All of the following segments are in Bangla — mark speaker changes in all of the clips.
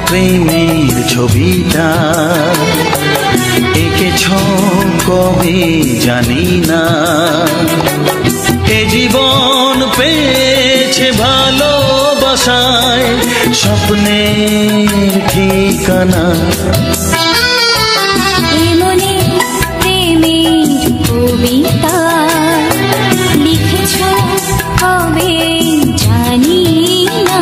Speaker 1: প্রেমের ছবিটা এঁকেছ কবে জানি না। এ জীবন পেয়েছে ভালোবাসায় স্বপ্নের ঠিকানা।
Speaker 2: মনে প্রেমের কবিতা লিখেছ কবে জানি না।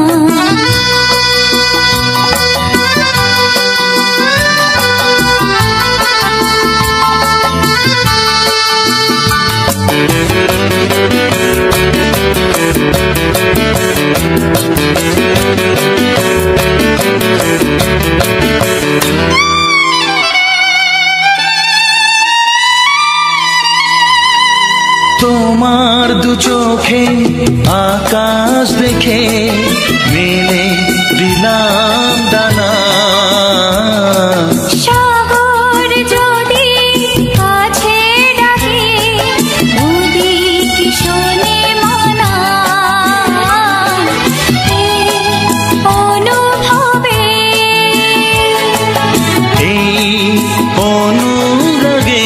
Speaker 1: তোমার দু চোখে আকাশ দেখে মেলে দিলাম দানা।
Speaker 2: শহর যদি কাছে ডাকে বুঝি কি শোনে মনা। অনুভবে
Speaker 1: এই অনুরাগে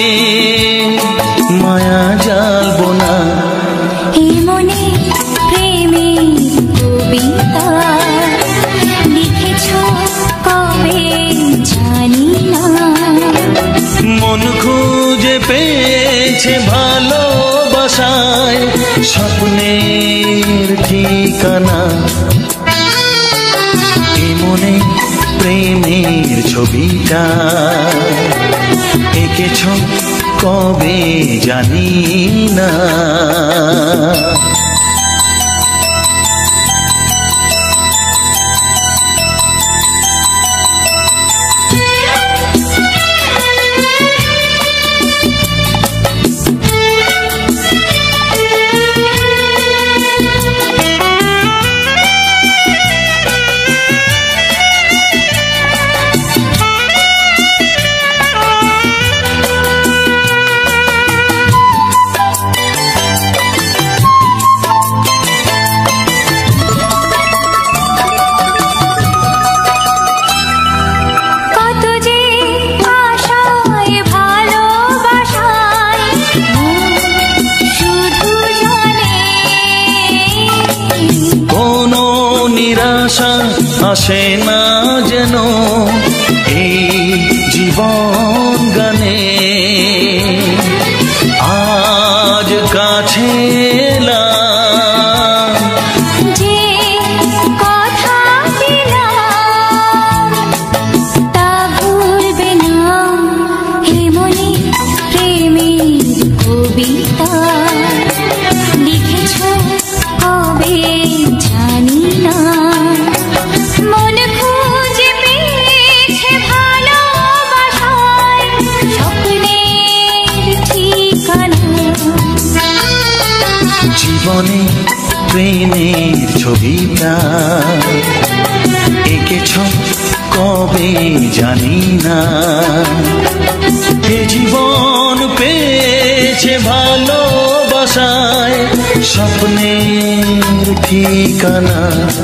Speaker 1: মায়া জ্বালবো না।
Speaker 2: এ মনে প্রেমের কবিতা লিখেছ কবে জানি না।
Speaker 1: মন খুঁজে পেয়েছে ভালোবাসায় স্বপ্নের ঠিকানা। এ মনে প্রেমের ছবিটা এঁকেছ কবে জানি না। আসে না যেন এই জীবন গানে। আজ কাছে এলাম
Speaker 2: যে কথা দিলাম তা ভুলবে না। হে মনে প্রেমের কবিতা লিখেছ কবে জানি না। মন খুঁজে পেয়েছে ভালোবাসায় স্বপ্নের ঠিকানা।
Speaker 1: জীবনে প্রেমের ছবিটা এঁকেছ কবে জানি না। এ জীবন পেয়েছে ভালোবাসায় স্বপ্নের ঠিকানা।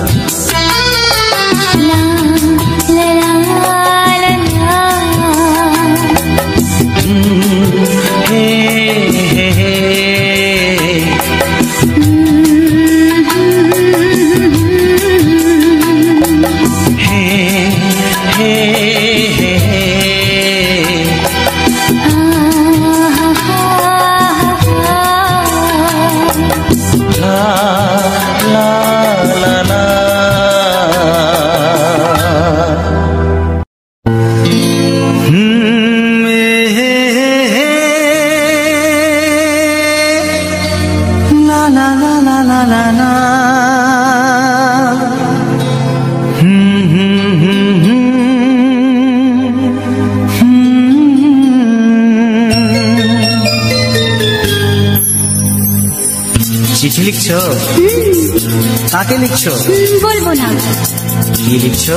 Speaker 3: চিঠি লিখছো? কাকে লিখছো?
Speaker 2: বলবো না।
Speaker 3: কি লিখছো?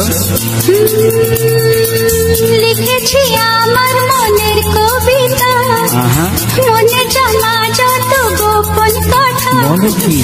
Speaker 2: লিখেছি আমার মনের কবিতা, মনে জানা যত গোপন কথা।
Speaker 3: বলো কি?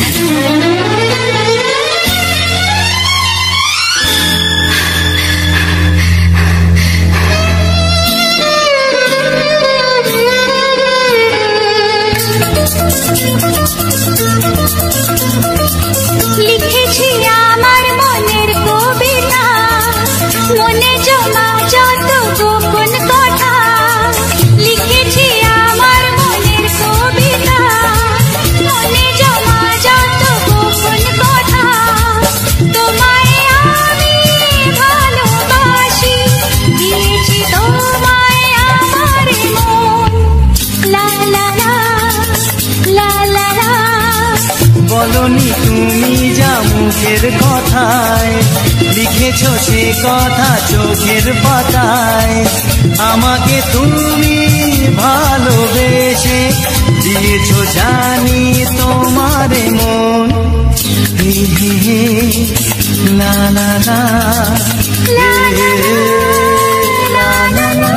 Speaker 1: বলনি তুমি যা মুখের কথায়, লিখেছো সে কথা চোখের পাতায়। আমাকে তুমি ভালোবেসে দিয়েছো জানি তোমারে মন। হে হে হে লা লা লা লা লা লা।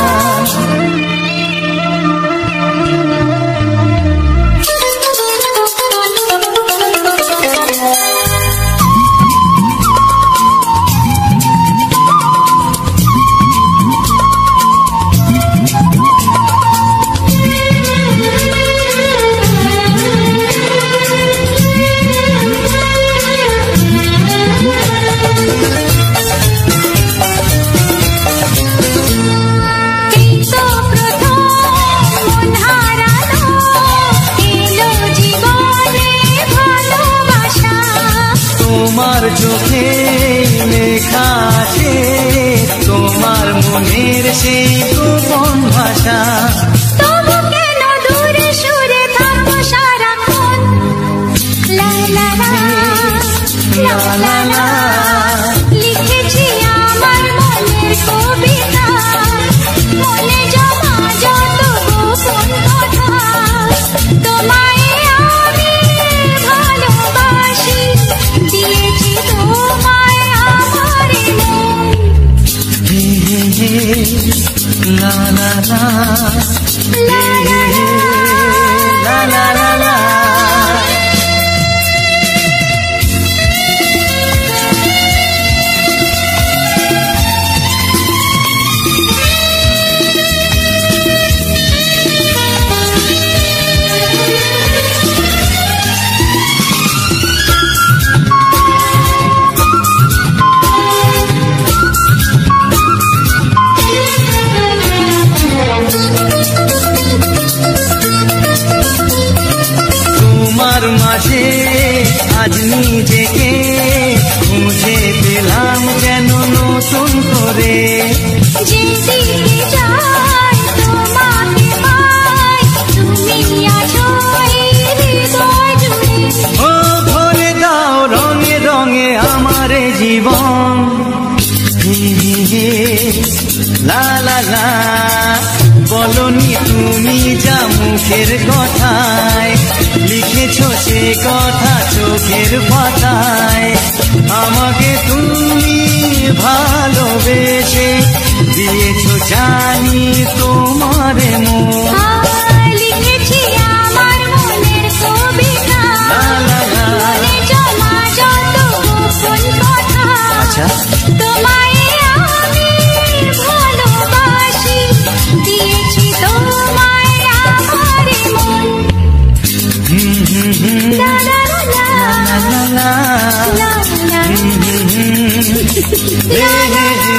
Speaker 1: তোমার চোখে লেখা আছে তোমার মনের সেই গোপন ভাষা।
Speaker 2: তবু কেন দূরে সুরে থাকো সারাক্ষণ? লা লা লা লা লা লা। লিখেছি আমার মনের কবিতা, মনে জমা যত গোপন কথা। তোমায় আমি ভালোবাসি, দিয়েছি তোমায় আমার মন।
Speaker 1: হে হে হে লা লা লা লা লা লা লা লা। তোমার মাঝে আজ নিজেকে খুঁজে পেলাম যেন নতুন করে।
Speaker 2: যেদিকে যাই তোমাকে পাই, তুমি আছো এই হৃদয় জুড়ে।
Speaker 1: ও ভরে দাও রঙে রঙে আমার জীবন। হে হে হে লা লা লা। বলনি তুমি যা মুখের কথায়, লিখেছো সে কথা চোখের পাতায়। আমাকে তুমি ভালোবেসে দিয়েছো জানি তোমারে মন।
Speaker 2: লিখেছি আমার মনের কবিতা, মনে জমা যত গোপন কথা।
Speaker 1: আচ্ছা
Speaker 2: তোমায় আমি ভালোবাসি, দিয়েছি তোমায় আমার মন। লা লা লা
Speaker 1: লা লা
Speaker 2: লা লা
Speaker 1: হে হে হে।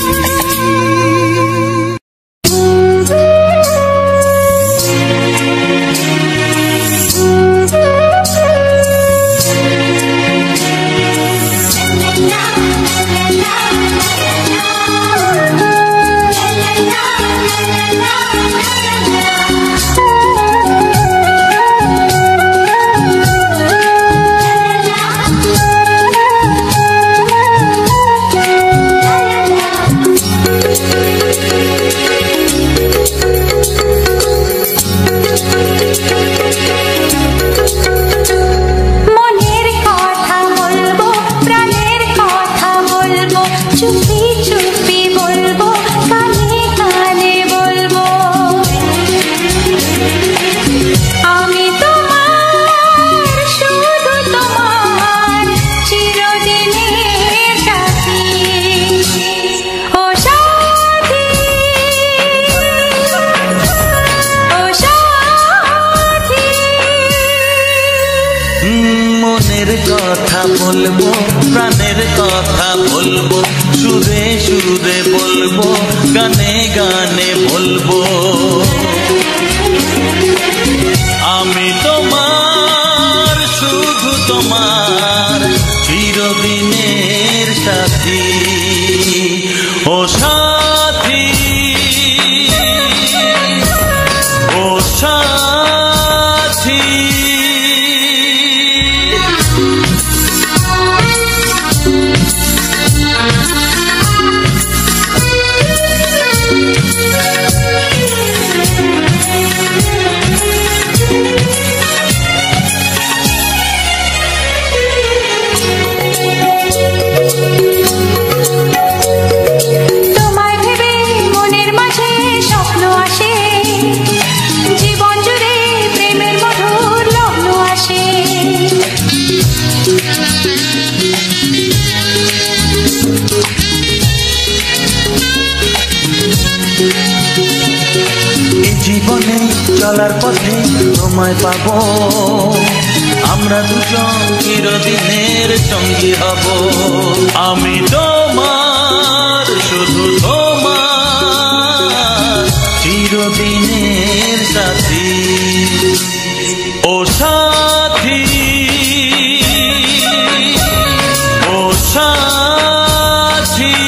Speaker 1: মনের কথা বলবো, প্রাণের কথা বলবো, সুরে সুরে বলবো, গানে গানে বলবো। আমি তোমার, শুধু তোমার, চিরদিনের সাথী। ও সাথী, ও সাথী। পথে চলার পথে তোমায় পাবো, আমরা দুজন চিরদিনের সঙ্গী হব। আমি তোমার, শুধু তোমার, চিরদিনের সাথী। ও সাথী, ও সাথী।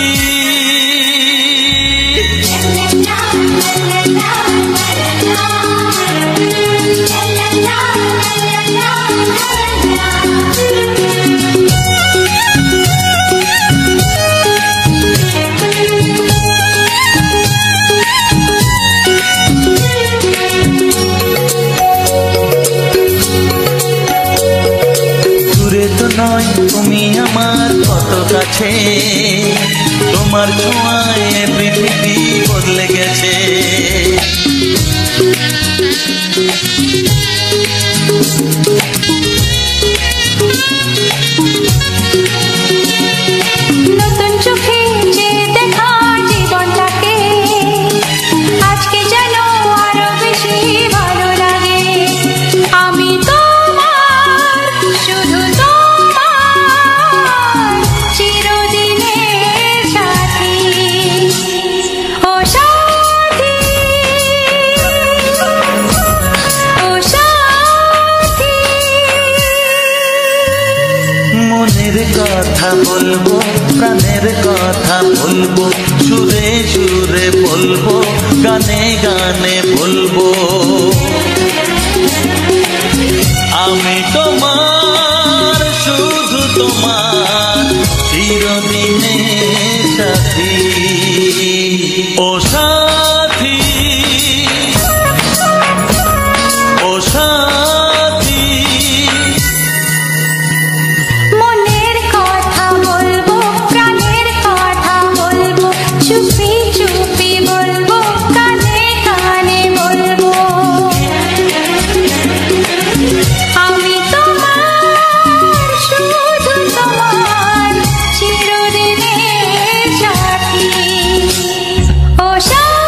Speaker 1: নয় তুমি আমার কত কাছে, তোমার ছোঁয়ায় পৃথিবী বদলে গেছে।
Speaker 2: নতুন চোখে যে দেখা জীবনটাকে আজকে যেন আরো বেশি ভালো লাগে। আমি তোমার, শুধু তোমার, চিরদিনের সাথী। ও সাথী, ও সাথী।
Speaker 1: মনের কথা বলবো, প্রাণের কথা বলবো, সুরে সুরে বলবো, গানে গানে বলবো। আমি তোমার, শুধু তোমার, চিরদিনের সাথী। ও সাথী, ও সাথী।
Speaker 2: মনের কথা বলবো, প্রাণের কথা বলবো, চুপি চুপি বলবো, কানে কানে বলবো। আমি তোমার, শুধু তোমার, চিরদিনের সাথী। ও সাথী।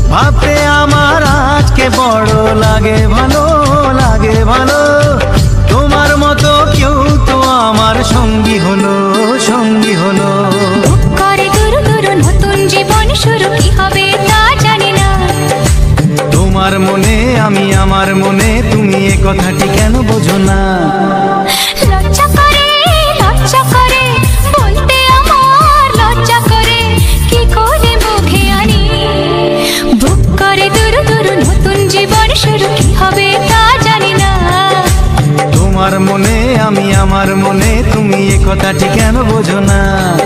Speaker 3: ভাবতে আমার আজকে বড় লাগে ভালো, লাগে ভালো। তোমার মতো কেউ তো আমার সঙ্গী হলো, সঙ্গী হলো।
Speaker 2: বুক করে দুরু দুরু নতুন জীবন শুরু, কি হবে তা জানি না।
Speaker 3: তোমার মনে আমি, আমার মনে তুমি, এ কথাটি কেন বোঝো না?
Speaker 2: লজ্জা করে, লজ্জা করে বলতে আমার লজ্জা করে, কি করে মুখে আনি। বুক করে দুরু দুরু নতুন জীবন শুরু, কি হবে তা জানি না।
Speaker 3: তোমার মনে আমি, আমার মনে তুমি, এ কথাটি কেন বোঝো না?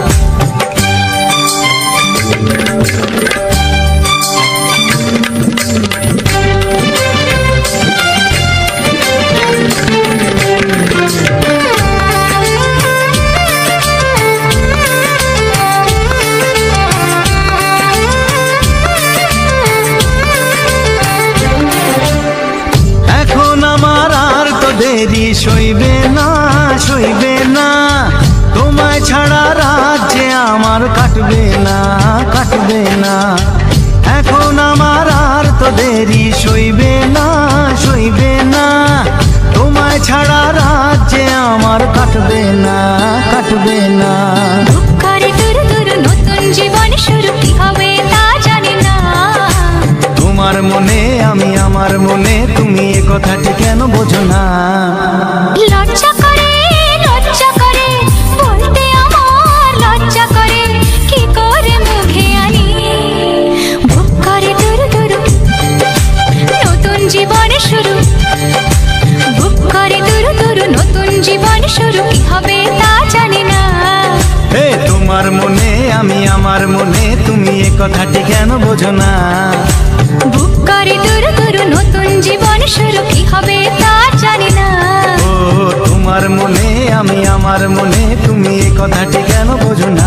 Speaker 3: এখন আমার আর তো দেরি সইবে না, সইবে না। তোমায় ছাড়া রাজ্যে আমার কাটবে না, কাটবে না। এখন আমার আর তো দেরি সইবে না, সইবে না। তোমায় ছাড়া রাজ্যে আমার কাটবে না, কাটবে না।
Speaker 2: বুক করে দুরু দুরু নতুন জীবন শুরু, কি হবে তা জানি না।
Speaker 3: তোমার মনে আমি, আমার মনে তুমি, এ কথাটি কেন বোঝো না?
Speaker 2: লজ্জা করে, লজ্জা করে বলতে আমার লজ্জা করে, কি করে মুখে আনি। বুক করে দুরু দুরু নতুন জীবন শুরু, বুক করে দুরু দুরু নতুন জীবন শুরু, কি হবে তা জানি না।
Speaker 3: হে তোমার মনে আমি, আমার মনে তুমি, এ কথাটি কেন বোঝো না?
Speaker 2: বুক করে দুরু দুরু নতুন জীবন শুরু, কি হবে তা জানি না।
Speaker 3: ও তোমার মনে আমি, আমার মনে তুমি, এ কথাটি কেন বোঝো না?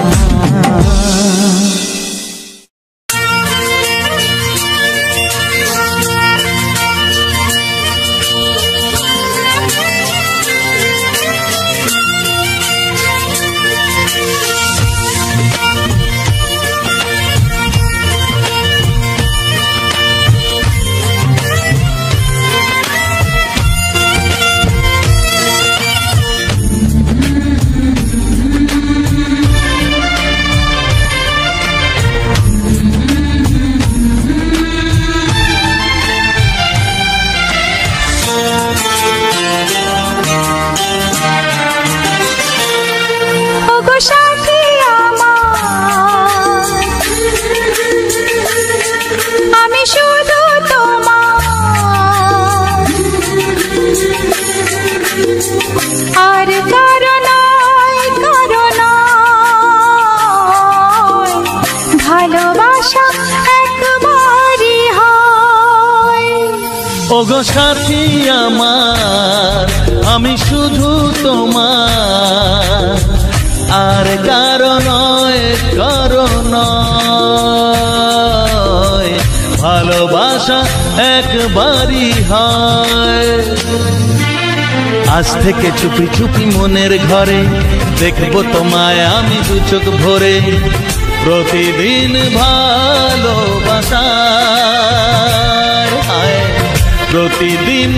Speaker 2: ওগো সাথী আমার, আমি শুধু তোমার, আর কারো নয়, কারো নয়। ভালোবাসা একবারই হয়।
Speaker 1: ওগো সাথী আমার, আমি শুধু তোমার, আর কারো নয়, কারো নয়। ভালোবাসা একবারই হয়। আজ থেকে চুপি চুপি মনের ঘরে দেখবো তোমায় আমি দু চোখ ভরে। প্রতিদিন ভালোবাসায়, হায় প্রতিদিন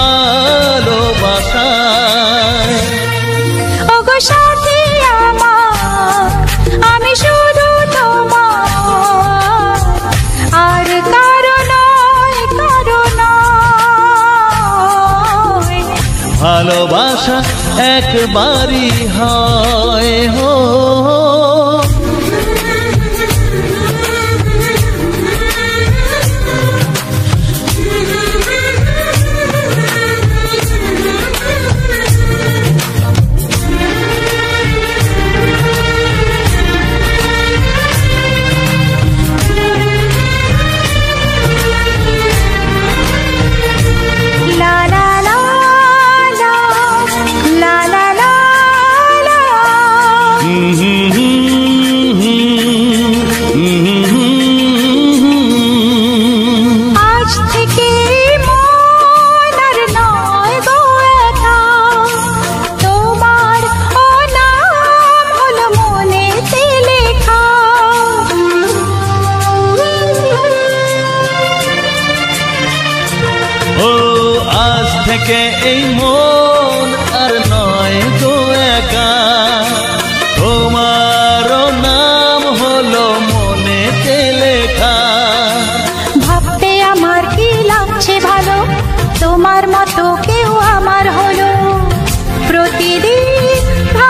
Speaker 1: ভালোবাসায়।
Speaker 2: ওগো সাথী আমার, আমি শুধু তোমার, আর কারো নয়, কারো নয়।
Speaker 1: ভালোবাসা একবারই হয় হো।
Speaker 2: লা লা লা লা, লা লা লা লা।
Speaker 1: থেকে এই মন আর নয় গো একা, তোমারও নাম হলো মনেতে লেখা।
Speaker 2: ভাবতে আমার কি লাগছে ভালো, তোমার মতো কেউ আমার হলো। প্রতিদিন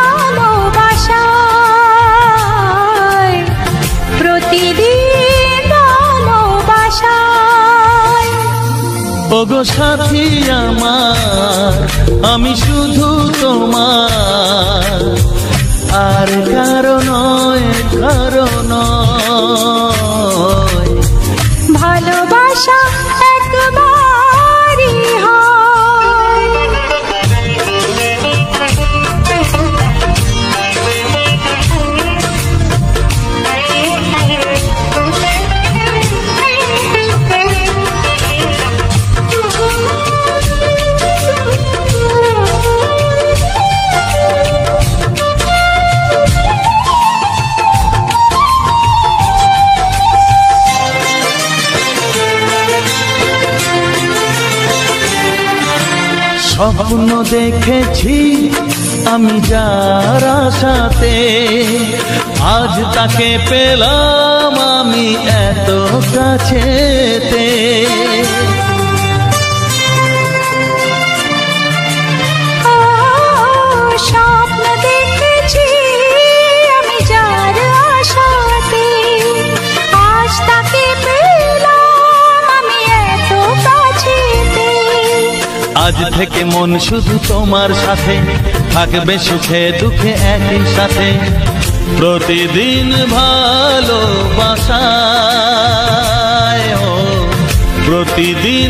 Speaker 2: ভালোবাসায়, প্রতিদিন ভালোবাসায়।
Speaker 1: ওগো সাথী আমার, আমি শুধু তোমার, আর কারো নয়, কারো নয়।
Speaker 2: ভালোবাসা একবারই হয়।
Speaker 1: স্বপ্ন দেখেছি আমি যার আশাতে, আজ তাকে পেলাম আমি এত কাছেতে।
Speaker 2: স্বপ্ন দেখেছি আমি যার আশাতে, আজ তাকে পেলাম আমি এত কাছেতে।
Speaker 1: আজ থেকে মন শুধু তোমার সাথে, থাকবে সুখে দুঃখে একই সাথে। প্রতিদিন ভালোবাসায়, ও প্রতিদিন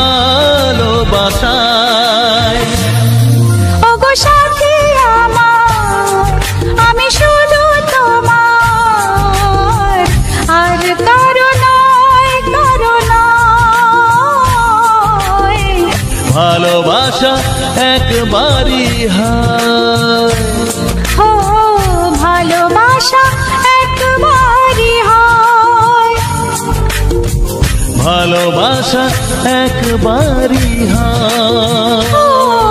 Speaker 1: ভালোবাসায়।
Speaker 2: ওগো সাথী আমার, আমি শুধু তোমার, আর কারো নয়, কারো নয়।
Speaker 1: ভালোবাসা একবারই হয়,
Speaker 2: ও ভালোবাসা একবারই হয়।
Speaker 1: ভালোবাসা একবারই হয়,
Speaker 2: ও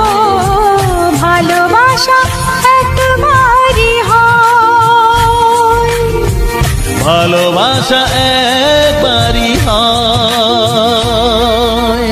Speaker 2: ভালোবাসা একবারই হয়।
Speaker 1: ভালোবাসা একবারই হয়।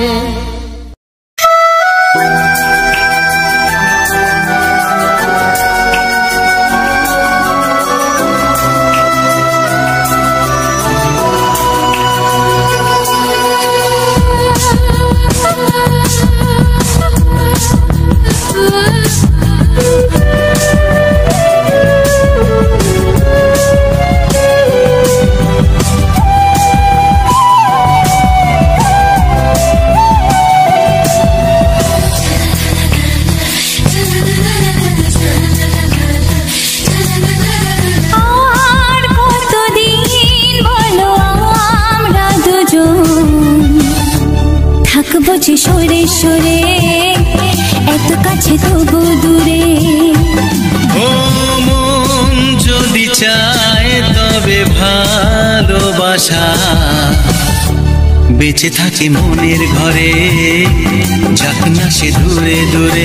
Speaker 2: বুঝি সরে সরে এত কাছে তবু দূরে।
Speaker 3: ও মন যদি চায় তবে ভালোবাসা বেঁচে থাকে মনের ঘরে, যাক না সে দূরে দূরে।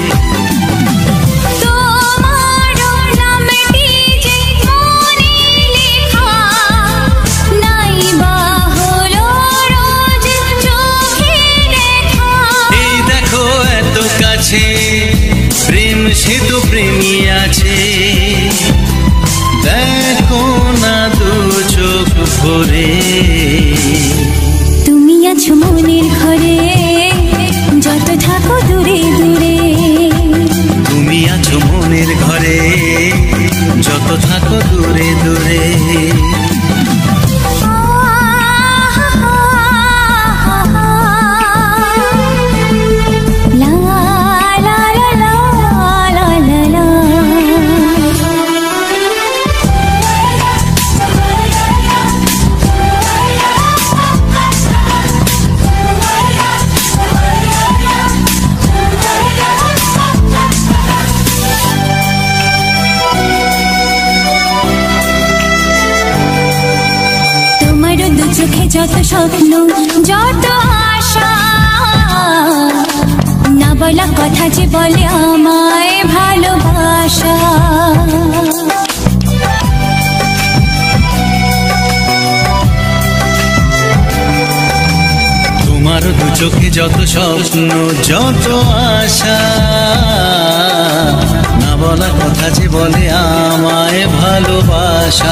Speaker 3: প্রেম সে তো প্রেমী আছে, দেখো না দু চোখ ভরে।
Speaker 2: তুমি আছো মনের ঘরে, যত থাকো দূরে দূরে।
Speaker 3: তুমি আছো মনের ঘরে, যত থাকো দূরে দূরে।
Speaker 2: চোখে যত স্বপ্ন, যত আশা, বলা কথা যে বলে আমায় ভালোবাসা।
Speaker 3: তোমার দু চোখে যত স্বপ্ন যত আশা, না বলা কথা যে বলে আমায় ভালোবাসা।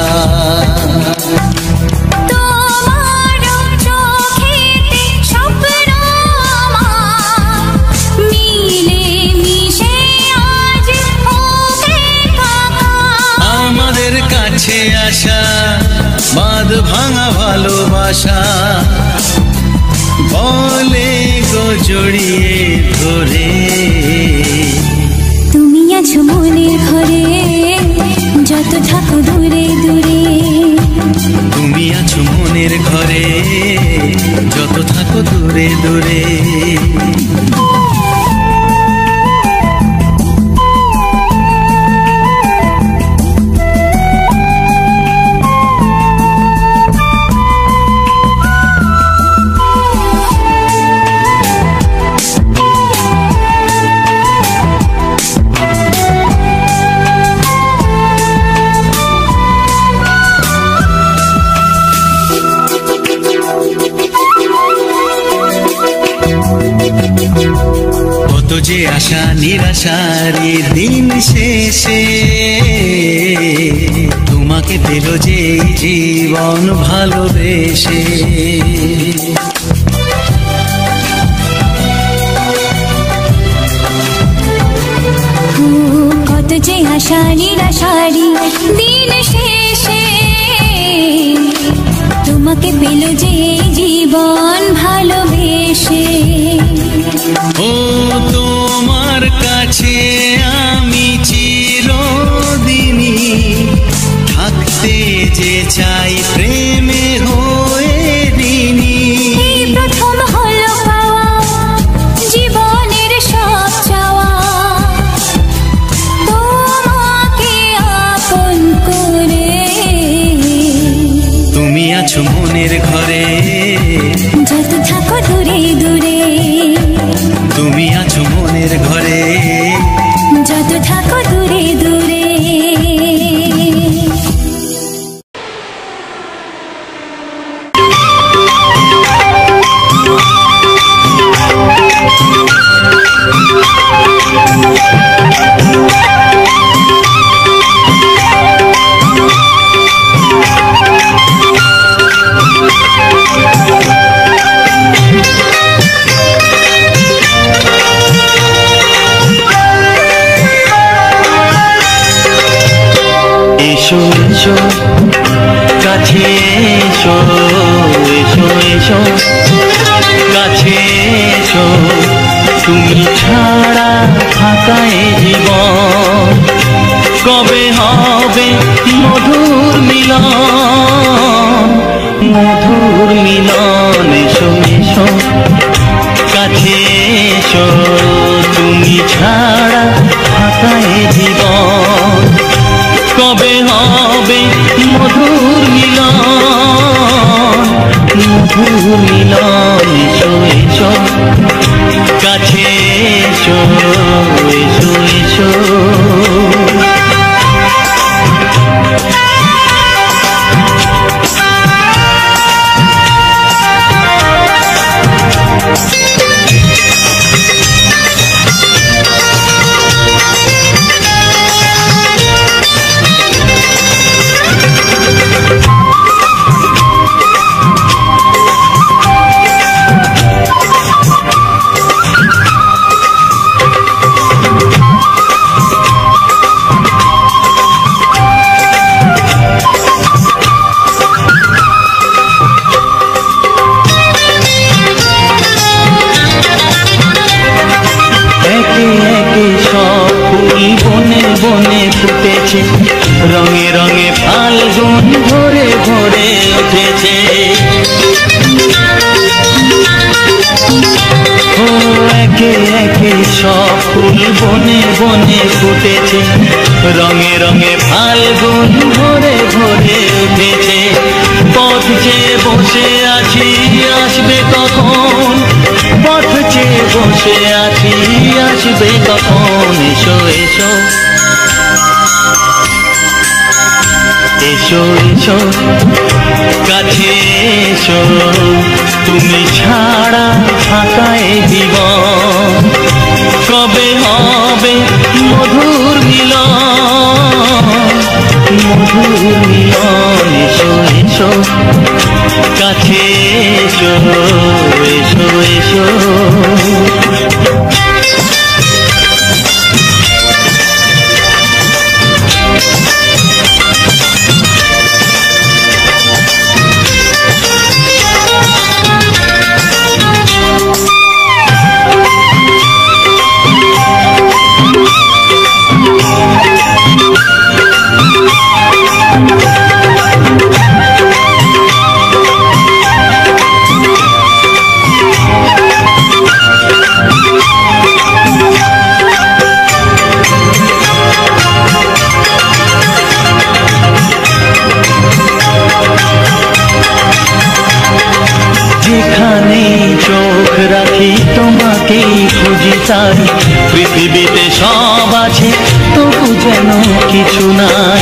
Speaker 3: আমাদের কাছে আসা বাঁধ ভাঙা ভালোবাসা বলে গো জড়িয়ে ধরে।
Speaker 2: তুমি আছো মনের ঘরে যত থাকো দূরে দূরে।
Speaker 3: তুমি আছো মনের ঘরে যত থাকো দূরে দূরে। কত যে আশা নিরাশারি দিন শেষে, তোমাকে পেল যে জীবন ভালোবেসে।
Speaker 2: কত যে আশা নিরাশারি দিন শেষে, তোমাকে পেল যে জীবন ভালোবেসে।
Speaker 3: ও তোমার কাছে আমি চিরদিনই থাকতে যে চাই প্রেমে হয়ে ঋণী।
Speaker 2: প্রথম হলো পাওয়া জীবনের সব চাওয়া, তোমাকে আপন করে।
Speaker 3: তুমি আছো মনের ঘরে
Speaker 2: যত থাকো দূরে দূরে।
Speaker 3: তুমি আছো মনের ঘরে
Speaker 2: যত থাকো দূরে দূরে।
Speaker 3: এসো এসো কাছে এসো, এসো এসো কাছে এসো। তুমি ছাড়া ফাঁকা এ জীবন, কবে হবে মধুর মিলন, মধুর মিলন। এসো এসো কাছে এসো, তুমি ছাড়া ফাঁকা এ জীবন, কবে হবে মধুর মিলন, মধুর মিলন। এসো এসো কাছে এসো, এসো এসো। রঙে রঙে ফাল্গুন ভরে ভরে উঠেছে। ও একে একে সব ফুল বনে বনে ফুটেছে, রঙে রঙে ফাল্গুন ভরে ভরে উঠেছে। পথ চেয়ে বসে আছি আসবে কখন, পথ চেয়ে
Speaker 1: বসে আছি, আসবে কখন? এসো এসো এসো এসো কাছে এসো, তুমি ছাড়া ফাঁকা এ জীবন। কবে হবে মধুর মিলন, মধুর মিলন। এসো এসো কাছে এসো, এসো এসো। যেখানে চোখ রাখি তোমাকেই খুঁজি তাই, পৃথিবীতে সব আছে তবু যেন কিছু নাই।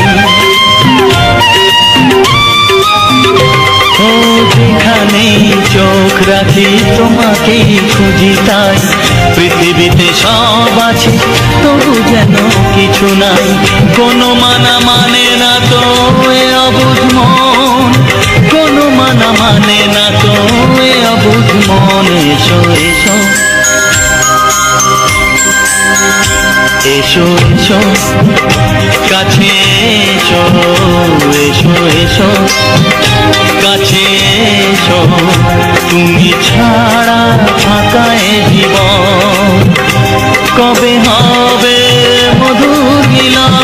Speaker 1: ও যেখানে চোখ রাখি তোমাকেই খুঁজি তাই, পৃথিবীতে সব আছে তবু যেন কিছু নাই। কোনো মানা মানে না তো এ অবুঝ মন, কোনো মানা মানে না তো এ অবুঝ মন। এসো এসো এসো এসো কাছে এসো, এসো এসো কাছে এসো, তুমি ছাড়া ফাঁকা এ জীবন। কবে হবে মধুর মিলন,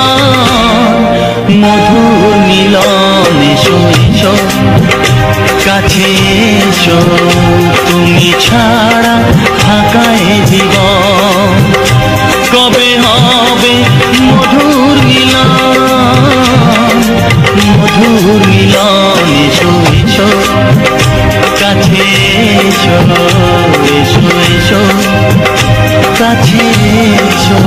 Speaker 1: মধুর মিলন। এসো এসো কাছে এসো, তুমি ছাড়া ফাঁকা এ জীবন। কবে হবে মধুর মিলন, মধুর মিলন। এসো এসো কাছে এসো, এসো এসো কাছে এসো।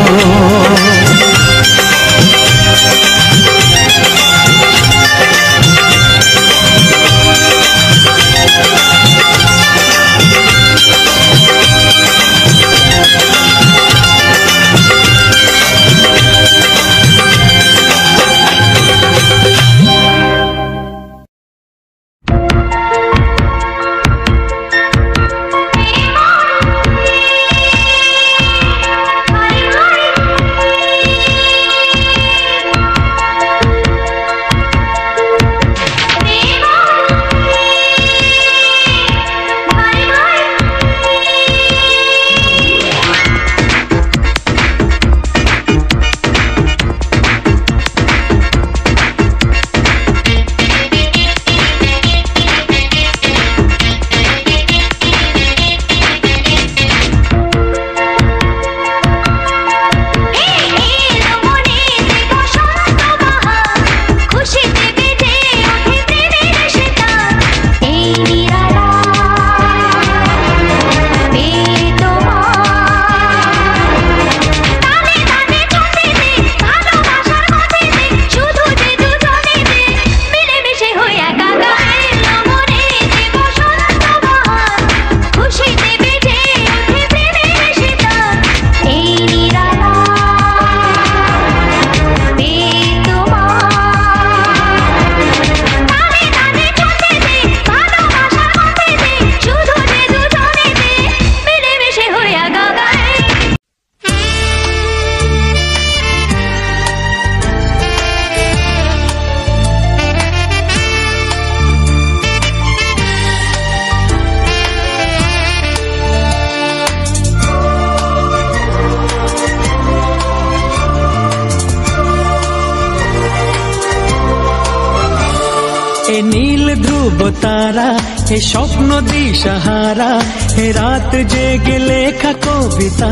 Speaker 4: এ নীল ধ্রুব তারা, এ স্বপ্ন দিশাহারা, এ রাত জেগে লেখা কবিতা।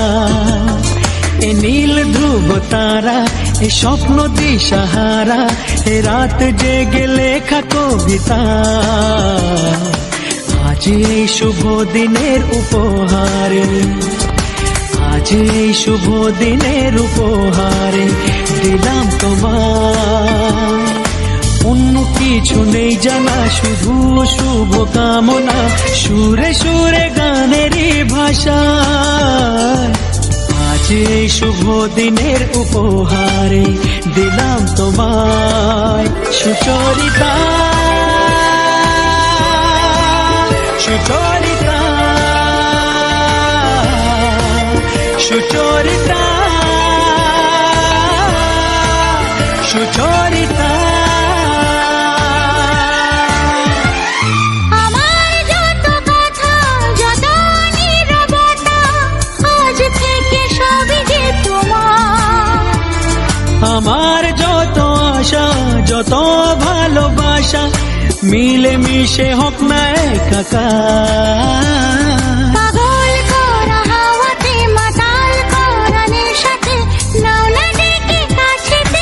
Speaker 4: এ নীল ধ্রুব তারা, এ স্বপ্ন দিশাহারা, এ রাত জেগে লেখা কবিতা। আজ এই শুভ দিনের উপহারে, আজ এই শুভ দিনের উপহারে দিলাম তোমার। অন্য কিছু নেই জানা, শুধু শুভ কামনা, সুরে সুরে গানেরই ভাষা। আজ এই শুভ দিনের উপহারে দিলাম তোমায় সুচরিতা, সুচরিতা, সুচরিতা, সুচরিতা।
Speaker 2: আমার যত কথা, যত নীরবতা, আজ থেকে সবই যে তোমার।
Speaker 4: আমার যত আশা, যত ভালোবাসা, মিলে মিশে হোক না একাকার।
Speaker 2: পাগল করা হাওয়াতে, মাতাল করা নেশাতে, নাও না ডেকে কাছেতে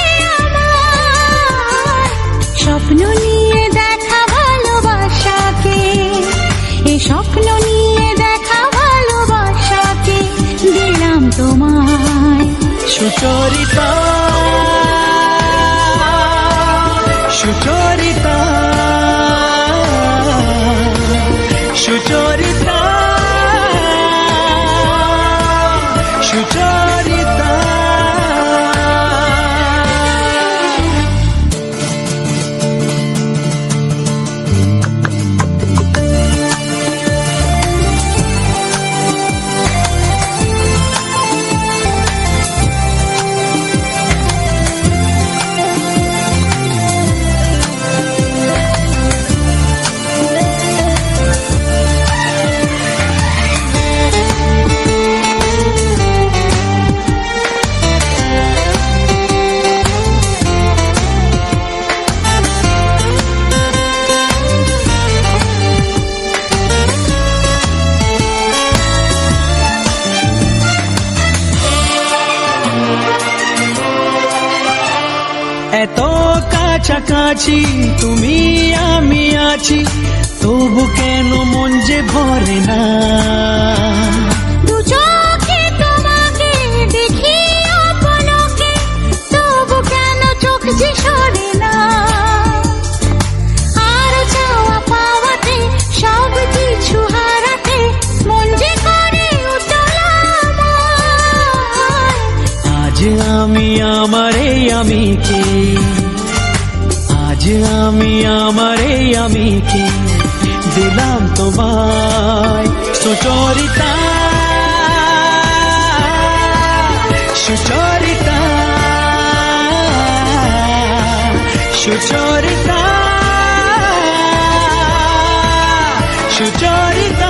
Speaker 2: আমার। স্বপ্ন নিয়ে দেখা ভালোবাসাকে, এই স্বপ্ন নিয়ে দেখা ভালোবাসাকে দিলাম তোমায়
Speaker 4: সুচরিতা, সুচরিতা, সুচরিতা, সুচরিতা। এত কাছাকাছি তুমি আমি আছি, তবু কেন মন যে ভরে না।
Speaker 2: দু চোখে তোমাকে দেখি অপলকে, তবু কেন চোখ যে সরে না। আর চাওয়া পাওয়াতে, সব কিছু হারাতে, মন যে করে উতলা আমার।
Speaker 4: আজ আমি আমার এই আমিকে, আজ আমি আমার এই আমিকে দিলাম তোমায় সুচরিতা, সুচরিতা, সুচরিতা, সুচরিতা।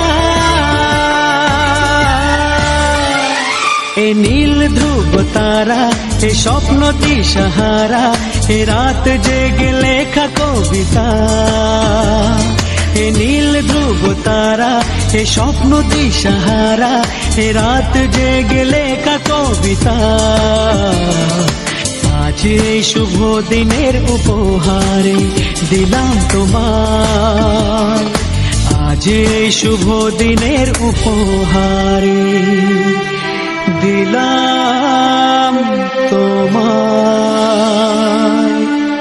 Speaker 4: এ নীল ধ্রুব তারা, এ স্বপ্ন দিশাহারা, এ রাত জেগে লেখা কবিতা। এ নীল ধ্রুব তারা, এ স্বপ্ন দিশাহারা, এ রাত জেগে লেখা কবিতা। আজ এই শুভ দিনের উপহারে দিলাম তোমার, আজ এই শুভ দিনের উপহারে দিলাম তোমায়।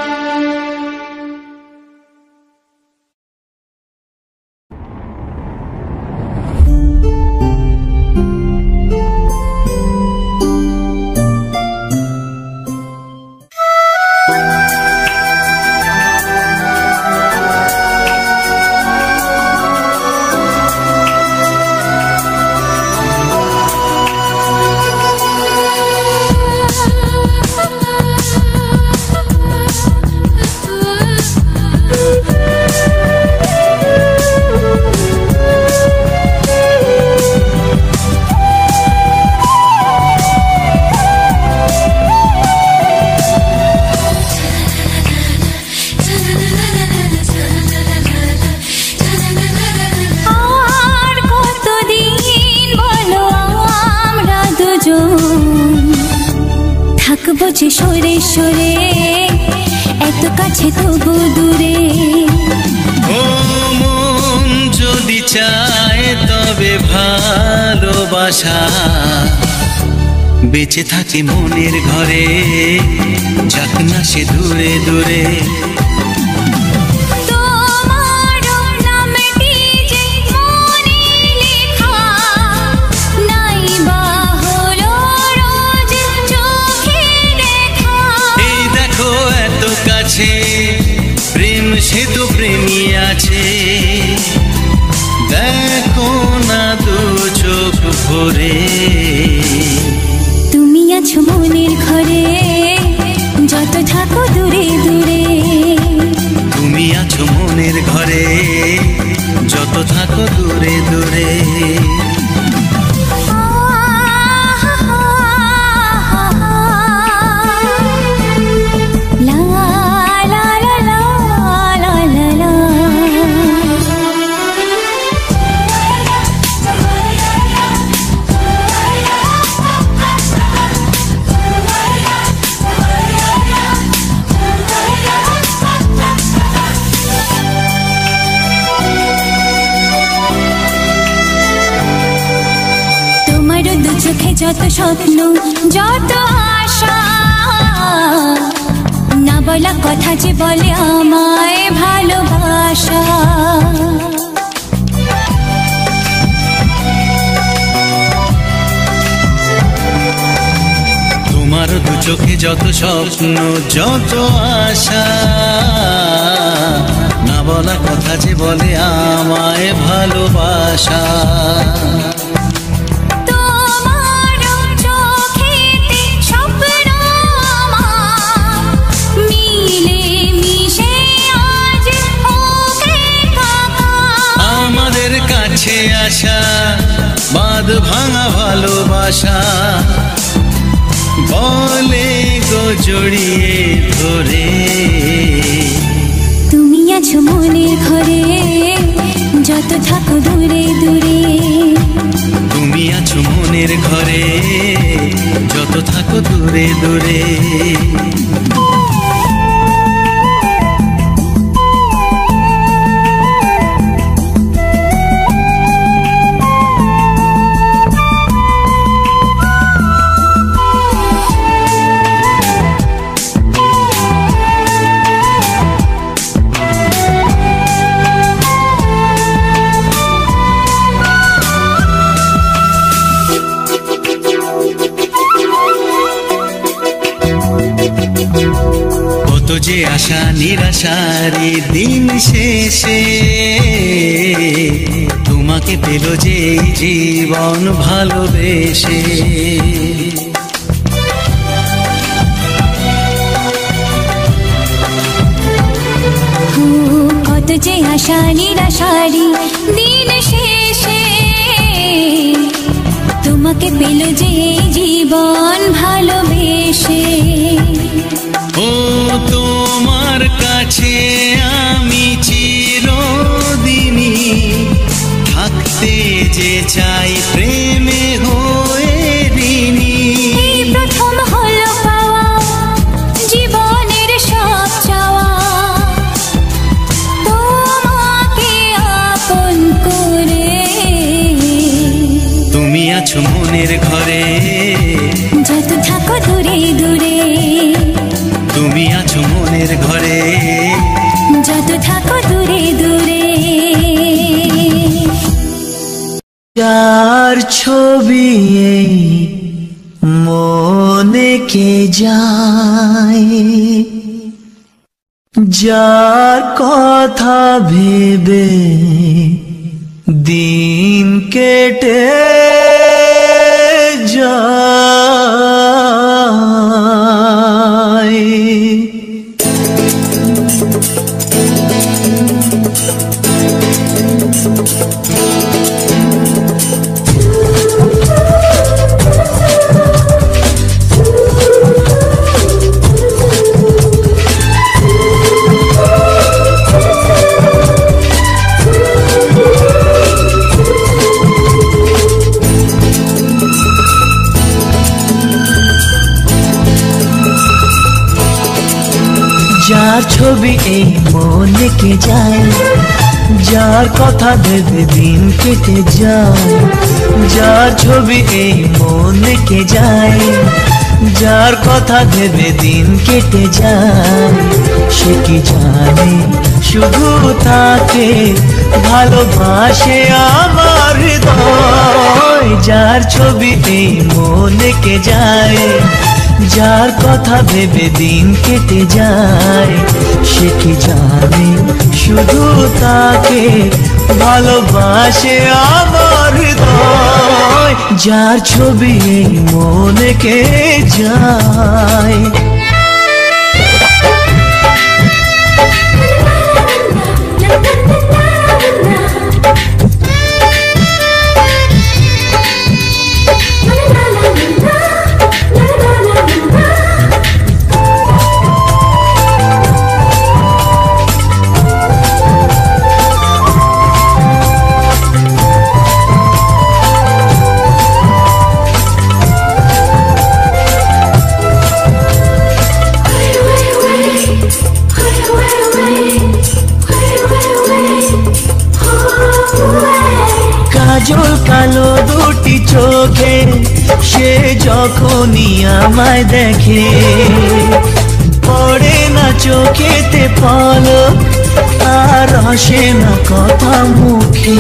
Speaker 2: বুঝি সরে সরে এত কাছে তবু দূরে।
Speaker 1: ও মন যদি চায় তবে ভালোবাসা বেঁচে থাকে মনের ঘরে, যাক না সে দূরে দূরে। প্রেম সে তো প্রেমী আছে, দেখো না দু চোখ ভরে।
Speaker 2: তুমি আছো মনের ঘরে, যত থাকো দূরে দূরে।
Speaker 1: তুমি আছো মনের ঘরে, যত থাকো দূরে দূরে।
Speaker 2: চোখে যত স্বপ্ন যত আশা, না বলা কথা যে বলে আমায় ভালোবাসা।
Speaker 1: তোমার দু চোখে যত স্বপ্ন যত আশা, না বলা কথা যে বলে আমায় ভালোবাসা। আশা বাঁধ ভাঙা ভালোবাসা বলে গো জড়িয়ে ধরে।
Speaker 2: তুমি আছো মনের ঘরে, যত থাকো দূরে দূরে।
Speaker 1: তুমি আছো মনের ঘরে, যত থাকো দূরে দূরে। যে আশা নিরাশারি দিন শেষে, তোমাকে পেল যে জীবন ভালোবেসে।
Speaker 2: কত যে আশা নিরাশারি দিন শেষে, তোমাকে পেল যে জীবন ভালোবেসে।
Speaker 1: ও তোমার কাছে আমি চিরদিনই থাকতে যে চাই প্রেমে হয়ে ঋণী।
Speaker 2: প্রথম হলো পাওয়া জীবনের সব চাওয়া, তোমাকে আপন করে।
Speaker 1: তুমি আছো মনের ঘরে,
Speaker 2: যত থাকো দূরে দূরে।
Speaker 1: তুমি আছো মনের ঘরে,
Speaker 2: যত থাকো দূরে দূরে।
Speaker 3: যার ছবি মনে কে যায়, যার কথা ভেবে দিন কেটে যায়। যার ছবি এই মনে কে যায়, যার কথা ভেবে দিন কেটে যায়, যার ছবি এই মন কে যায়, যার কথা ভেবে দিন কেটে যায়, সে কি জানে শুধু তাকে ভালোবাসে আমার হৃদয়। যার ছবি এই মন কে যায়, যার কথা ভেবে দিন কেটে যায়, সে কি জানে শুধু তাকে ভালোবাসে আমার হৃদয়। যার ছবি এই মনে কে যায়। কাজল কালো দুটি চোখে সে যখনই আমায় দেখে, পড়ে না চোখেতে পলক আর আসে না কথা মুখে।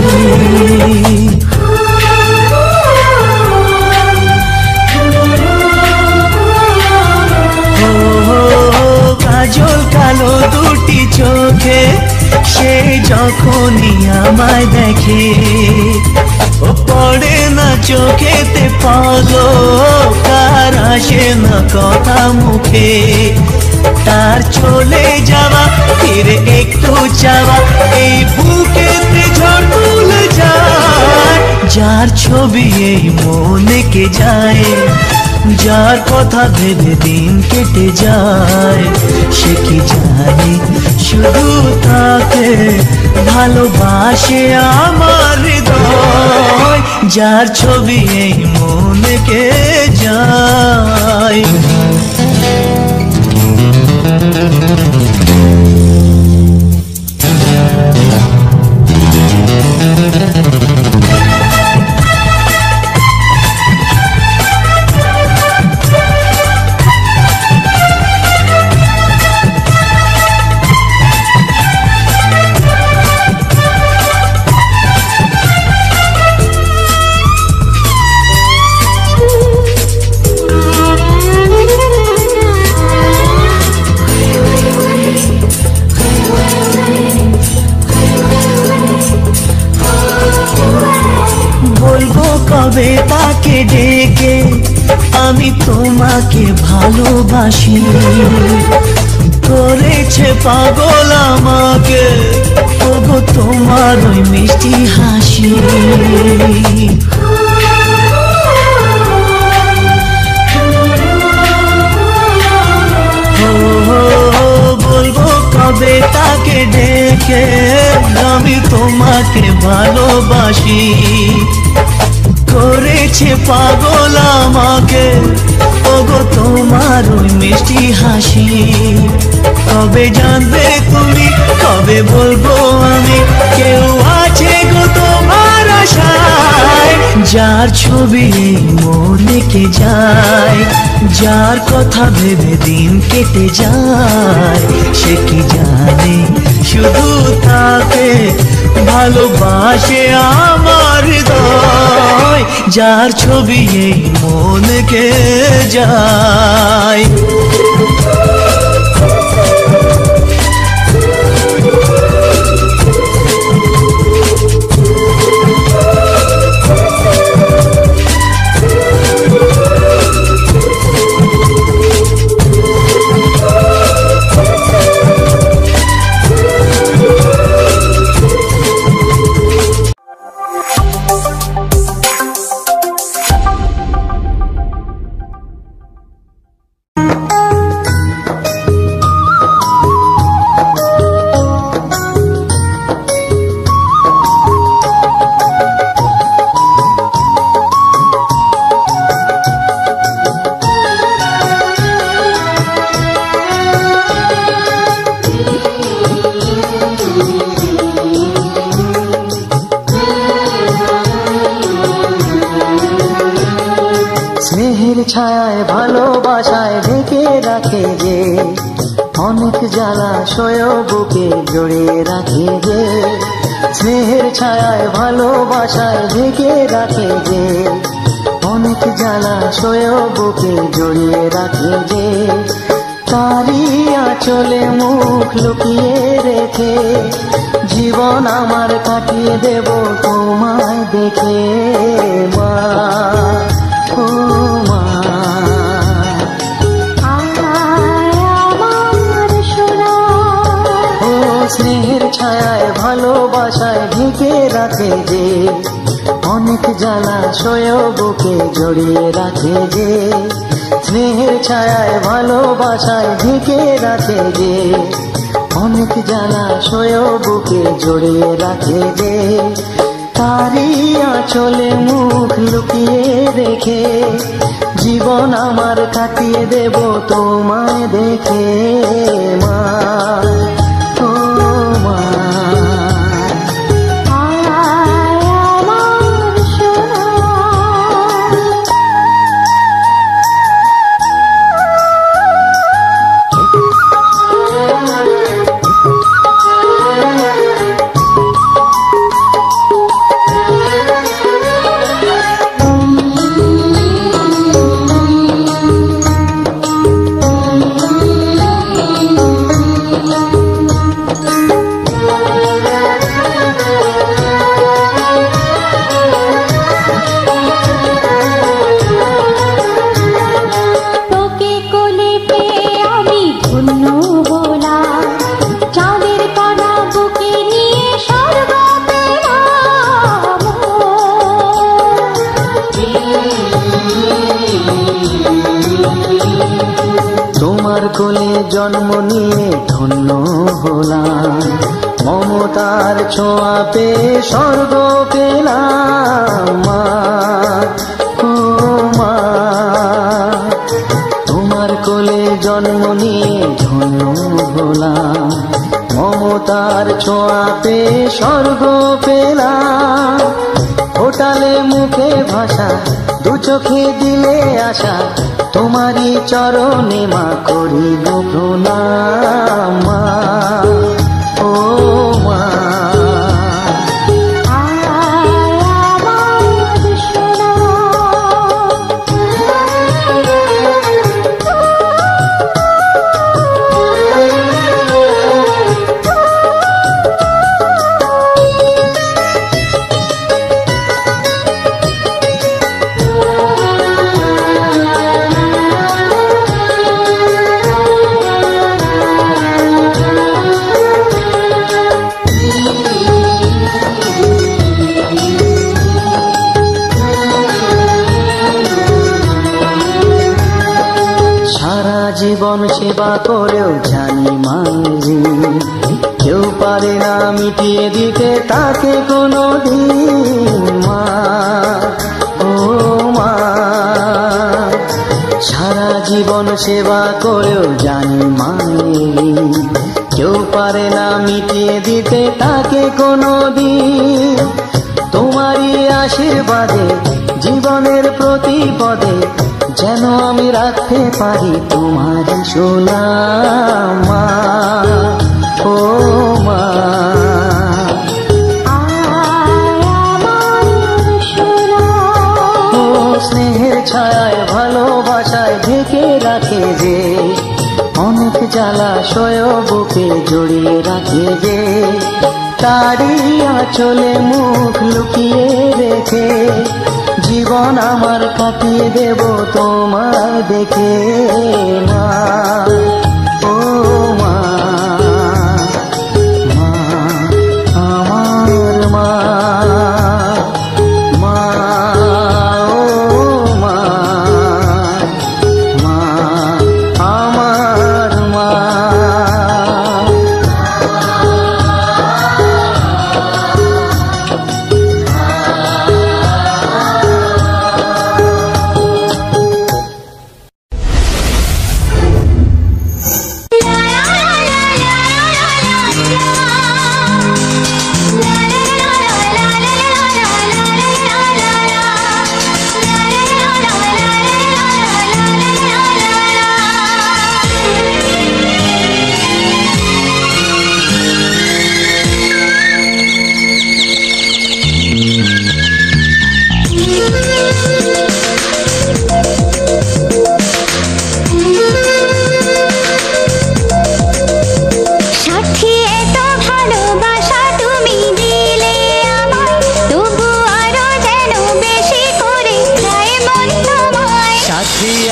Speaker 3: কাজল কালো দুটি চোখে সে যখনই আমায় দেখে, ও পড়ে না চোখেতে পলক আর আসে না কথা মুখে। তার চলে যাওয়া ফিরে একটু চাওয়া এই বুকেতে ঝড় তুলে যায়। যার ছবি এই মনে কে যায়, যার কথা ভেবে দিন কেটে যায়, সে কি জানে শুধু তাকে ভালোবাসে আমার হৃদয়। যার ছবি এই মনে কে যায়। কবে তাকে ডেকে আমি তোমাকে ভালোবাসি, করেছে পাগল আমাকে ওগো তোমার ওই মিষ্টি হাসি। বলবো কবে তাকে ডেকে আমি তোমাকে ভালোবাসি, করেছে পাগল আমাকে ওগো তোমার ওই মিষ্টি হাসি। কবে জানবে তুমি, কবে বলবো আমি, কেউ আছে গো তোমার আশায়। যার ছবি মনে কে যায়, যার কথা ভেবে দিন কেটে যায়, সে কি জানে শুধু তাকে ভালোবাসে আমার হৃদয়। যার ছবি এই মনে কে যায়। ছায়ায় ভালোবাসায় ঢেকে রাখে যে, অনেক জ্বালাশয় বুকে জড়িয়ে রাখে যে। স্নেহের ছায়ায় ভালোবাসায় ঢেকে রাখে যে, অনেক জ্বালাশয় বুকে জড়িয়ে রাখে যে। তারি আঁচলে মুখ লুকিয়ে রেখে জীবন আমার কাটিয়ে দেব তোমায় দেখে মা, ও মা। ও স্নেহের ছায়ায় ভালোবাসায় ঢেকে রাখে যে, অনেক জ্বালাশয় বুকে জড়িয়ে রাখে যে। স্নেহের ছায়ায় ভালোবাসায় ঢেকে রাখে যে, অনেক জ্বালাশয় বুকে জড়িয়ে রাখে যে। তারি আঁচলে মুখ লুকিয়ে রেখে জীবন আমার কাটিয়ে দেব তোমায় দেখে মা, ও মা। কোলে জন্ম নিয়ে ধন্য হলাম, মমতার ছোঁয়া পেয়ে স্বর্গ পেলাম মা, ও মা। তোমার কোলে জন্ম নিয়ে ধন্য হলাম, মমতার ছোঁয়া পেয়ে স্বর্গ পেলাম। ফোটালে মুখে ভাষা, দু চোখে দিলে আশা, তোমারই চরণে মা করিব প্রণাম মা, ও মা। জীবন সেবা করেও জানি মাঝি, কেউ পারে না মিটিয়ে দিতে তাকে কোনো দিন মা, ও মা। সারা জীবন সেবা করেও জানি মাঝি, কেউ পারে না মিটিয়ে দিতে তাকে কোনো দিন। তোমারই আশীর্বাদে জীবনের প্রতি পদে যেন আমি রাখতে পারি তোমার সুনাম মা, ও মা। ও স্নেহের ছায়ায় ভালোবাসায় ঢেকে রাখে যে, অনেক জ্বালাশয় বুকে জড়িয়ে রাখে যে। তারি আঁচলে মুখ লুকিয়ে রেখে জীবন আমার কাটিয়ে দেব তোমার দেখে মা, ও মা, মা আমার মা, মা, ও মা, মা আমার মা।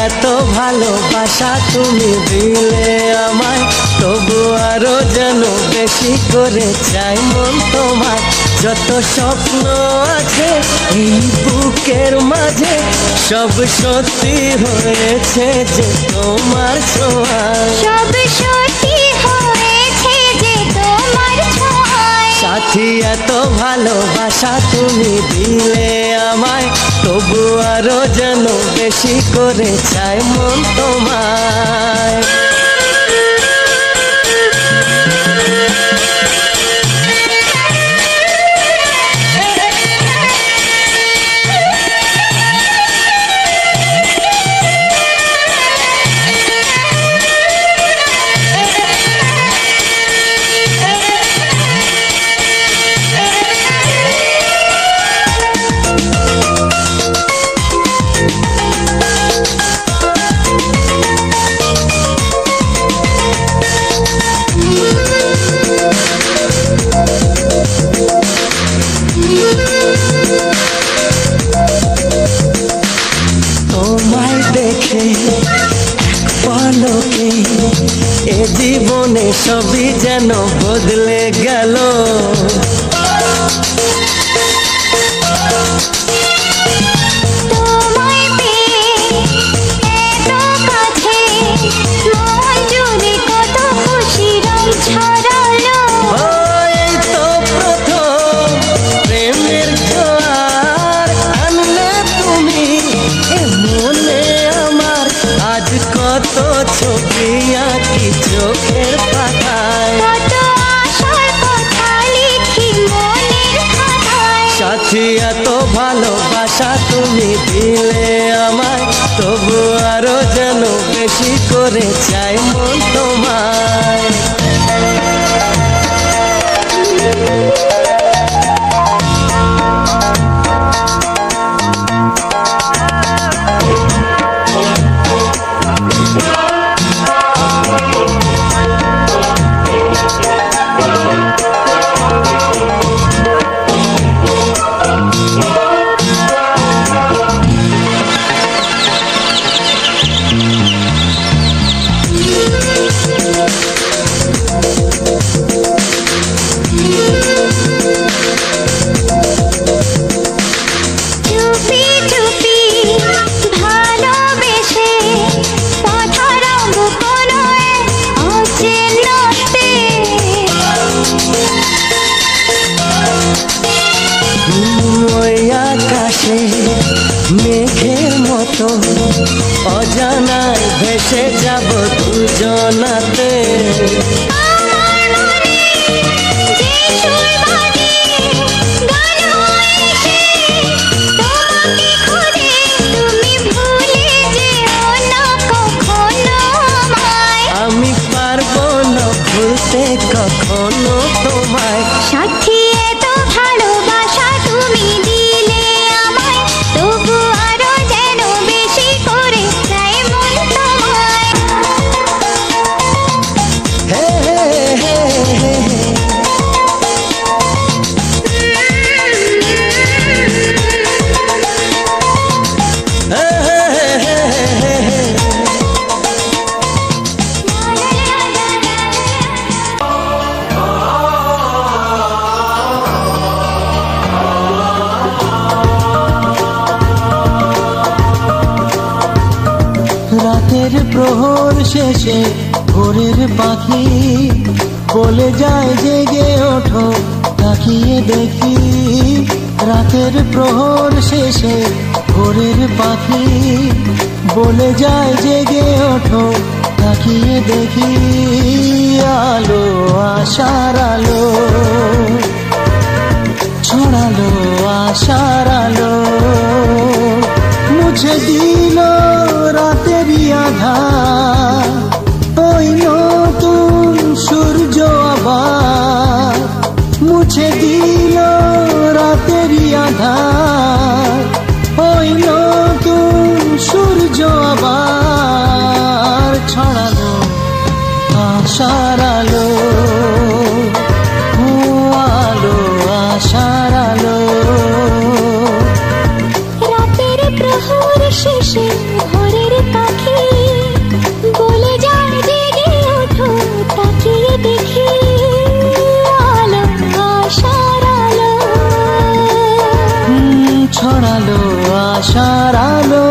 Speaker 3: এত ভালোবাসা তুমি দিলে আমায়, তবু আরো যেন বেশি করে চাই মন তোমায়। যত স্বপ্ন আছে এই বুকের মাঝে, সব সত্যি হয়েছে যে তোমার ছোঁয়ায়,
Speaker 2: সব সত্যি হয়েছে যে তোমার ছোঁয়ায়।
Speaker 3: সাথী এত ভালোবাসা তুমি দিলে আমায়, তবু আরো যেন বেশি করে চাই মন তোমায়। তোমায় দেখে এক পলকে এ জীবনে সবই যেন বদলে গেল।
Speaker 2: তোমায় পেয়ে এত কাছে, মন জুড়ে কত খুশি রং ছড়ালো।
Speaker 3: এই তো প্রথম প্রেমের জোয়ার আনলে তুমি এ মনে আমার, আজ কত ছবি আঁকি চোখের পাতায়,
Speaker 2: কত আশার কথা লিখি মনের খাতায়।
Speaker 3: সাথী এত ভালোবাসা তুমি দিলে আমায়, তবু আরো যেন বেশি করে চাই মন তোমায়।
Speaker 2: চুপি চুপি ভালোবেসে পাঠারব কোনো এক অচেনাতে।
Speaker 3: ওই আকাশে মেঘের মতো অজানায় ভেসে যাব দুজনাতে।
Speaker 2: আমার মনে যে সুর বাজে গান হয়েছে তোমাকে খুঁজে, তুমি ভুলে যেও না কখনো আমায়।
Speaker 3: আমি পারবো না ভুলতে কখনো তোমায়।
Speaker 2: সাথী এত ভালোবাসা তুমি দিলে আমায়, তবু আরো যেন বেশি করে চাই মন তোমায়।
Speaker 3: হে হে হে হে হে। রাতের প্রহর শেষে ভোরের পাখি বলে যায় জেগে ওঠো, তাকিয়ে দেখি। রাতের প্রহর শেষে ভোরের পাখি বলে যায় জেগে ওঠো, তাকিয়ে দেখি। আলো আশার আলো ছড়ালো, আশার আলো মুছে দিল রাতেরই আধার। ওই নতুন সূর্য আবার মুছে দিল রাতেরই আধার। ওই নতুন সূর্য আবার ছড়ালো আশার আলো। ও আলো আশার আলো।
Speaker 2: রাতের প্রহর শেষ
Speaker 3: ছড়ালো আশার আলো।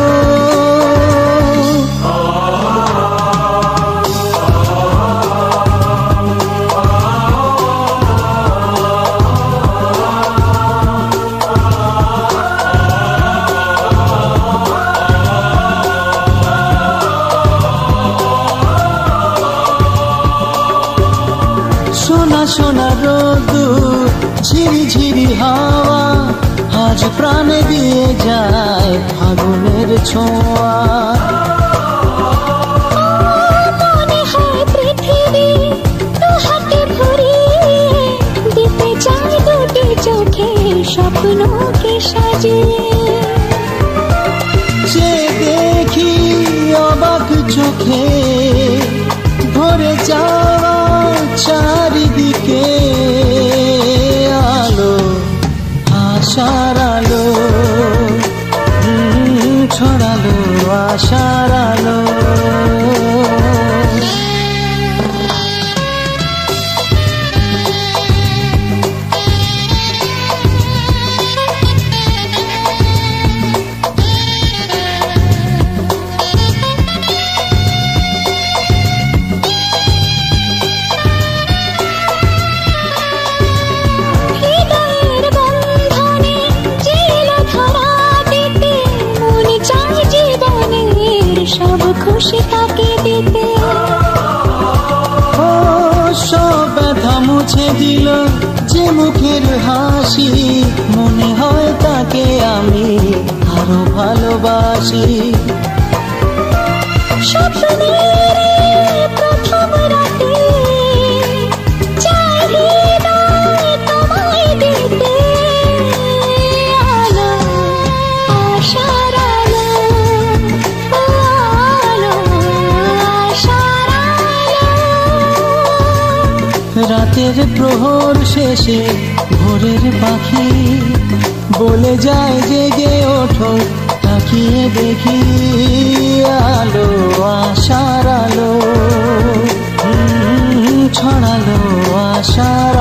Speaker 3: সোনা সোনা রোদুর ঝিরি ঝিরি হাওয়া আজ প্রাণে দিয়ে যায় ফাগুনের ছোঁয়া।
Speaker 2: মনে হয় পৃথিবী দু হাতে ভরিয়ে দিতে চাই দুটি চোখে স্বপ্নকে সাজিয়ে।
Speaker 3: যে দেখি অবাক চোখে ভরে যাওয়া চারিদিকে আলো আশার আলো, ছড়ালো আশার আলো।
Speaker 2: হৃদয়ের বন্ধনে জেল ধরা দিতে মনে চায় জীবনের সব খুশি তাকে দিতে।
Speaker 3: ও সব ব্যথা মুছে দিল যে মুখের হাসি, মনে হয় তাকে আমি আরো ভালোবাসি।
Speaker 2: স্বপ্নের প্রথম রাতে চাই হৃদয় তোমায় দিতে আলো আশার আলো, আলো আশার আলো।
Speaker 3: রাতের প্রহর শেষে ভোরের পাখি বলে যায় জেগে ওঠো, তাকিয়ে দেখি আলো আশার আলো, ছড়ালো আশার